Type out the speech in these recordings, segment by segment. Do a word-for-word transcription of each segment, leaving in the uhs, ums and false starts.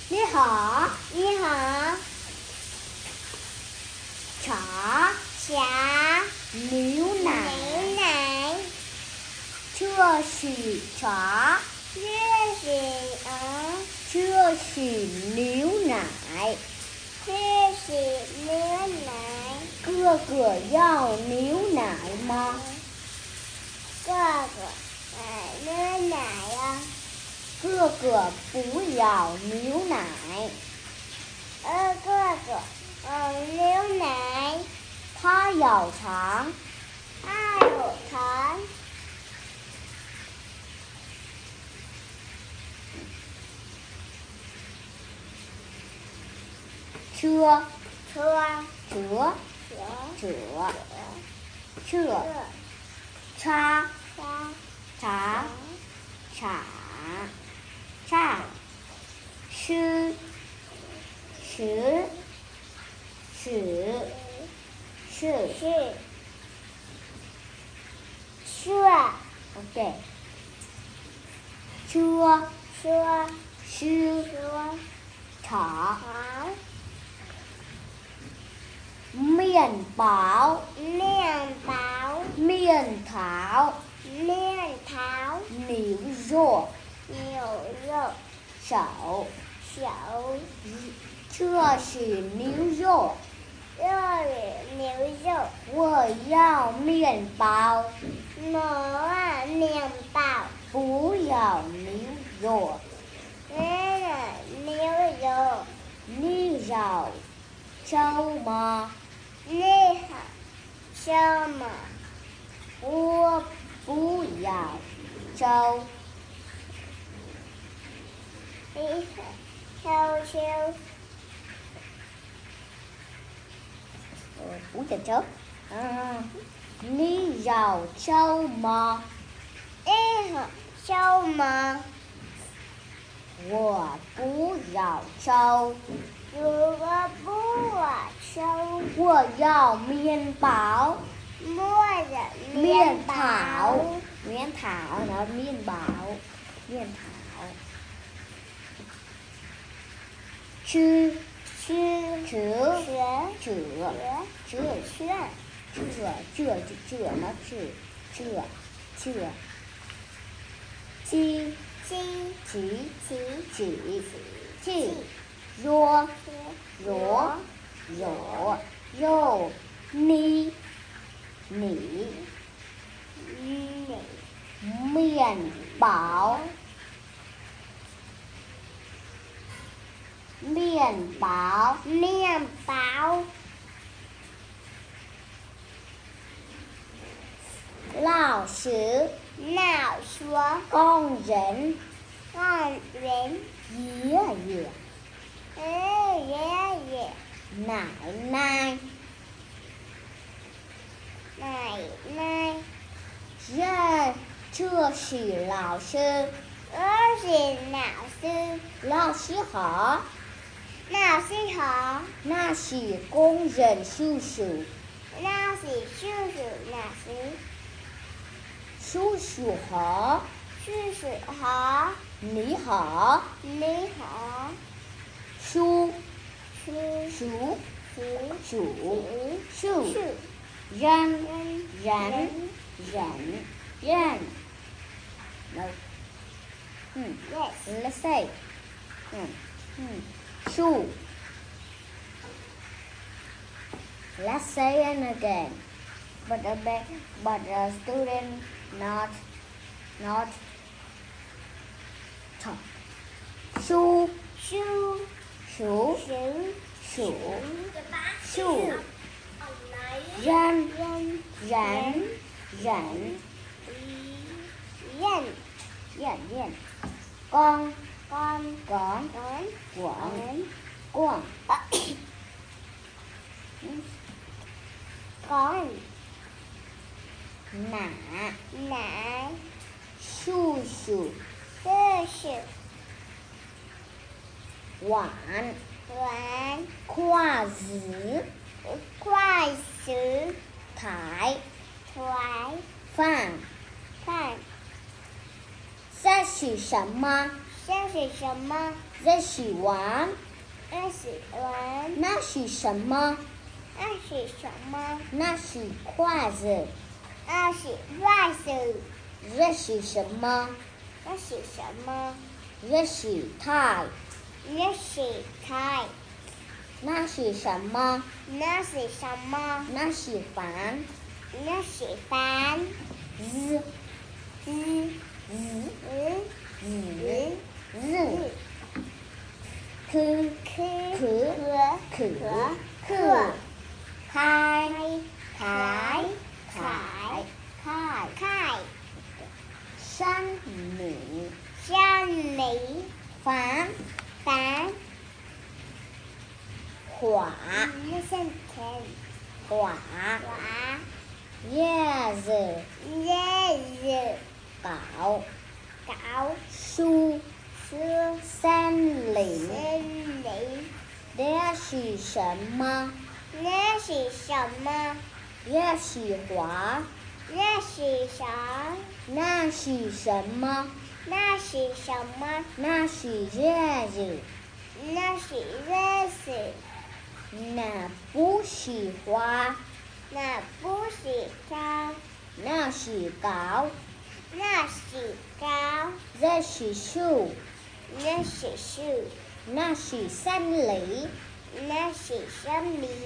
你好， 你好， 茶， 茶， 牛奶， 牛奶， 这是茶， 这是啊， 这是牛奶。 这是牛奶。 哥哥要牛奶吗？ 哥哥，买牛奶呀。 哥哥不要牛奶。 呃，哥哥，嗯，牛奶。 他要糖。 他有糖。 车， 车， 折， 车， 折， 车， 这，叉， 叉， 茶，茶，叉，吃，吃，是，是是，车， ，OK。车， 车， 吃， 车， 茶， 好， 面包， 面包， 面条， 面条， 牛肉， 牛肉， 手， 手， 这是牛肉。 这里牛肉。 我要面包。 我要面包。 不要牛肉。 没有牛肉。 你要粥吗？ 你好，什么？ 我不要粥。 你好，球球。 我不要粥。嗯，你要粥吗？ 你好，什么？ 我不要粥。 如果不我收， 我要面包。 我的面包。 条，面条，然后面包，面条。吃， 吃， 吃， 吃， 这，这， 吃， 这，这，这呢？这，这，这。鸡， 鸡， 鸡， 鸡， 鸡，鸡。肉，肉，肉，肉。你，你。 你， 面包，面包， 面包。 老师， 老师， 工人， 工人， 爷爷， 哎爷爷， 奶奶， 奶奶。 这这是老师。 我是老师。 老师好。 老师好。 那是工人叔叔。 那是叔叔老师。 叔叔好。 叔叔好。 你好。 你好。 叔， 叔叔， 叔数，数。 叔人， 人人，人，人。No. 嗯 Yes. Let's say. 嗯嗯树。Let's say it again. But a but a student not not talk. 树， 叔数， 叔数， 树人， 人人，人， 人人，人。con, con con, con quận, quận. con Nạ, nã su su. sư sự Quản, quản khoa dữ. khoai sứ Thải, thoái phạm. phạm 这是什么？ 这是什么？ 这是碗， 那是碗。 那是什么？ 那是什么？ 那是筷子， 那是筷子。 这是什么？ 那是什么？ 这是菜， 那是菜。 那是什么？ 那是什么？ 那是饭， 那是饭。 日日日日日日日，可可可可可可可，开开开开， 开山米山米饭饭花那是甜花花叶子叶子搞搞树树森林， 森林。 这是什么？ 那是什么？ 这是花， 那是啥？ 那是什么？ 那是什么？ 那是叶子， 那是叶子。 那不是花， 那不是高， 那是高， 那是高。 这是树， 那是树， 那是森林， 那是森林。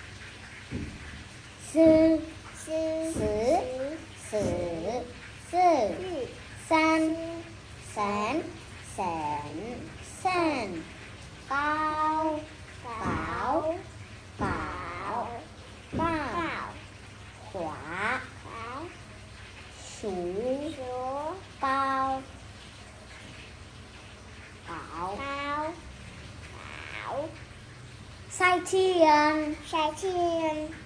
四四四四四四三三三三高高高高高花好树树高高高好晒天晒天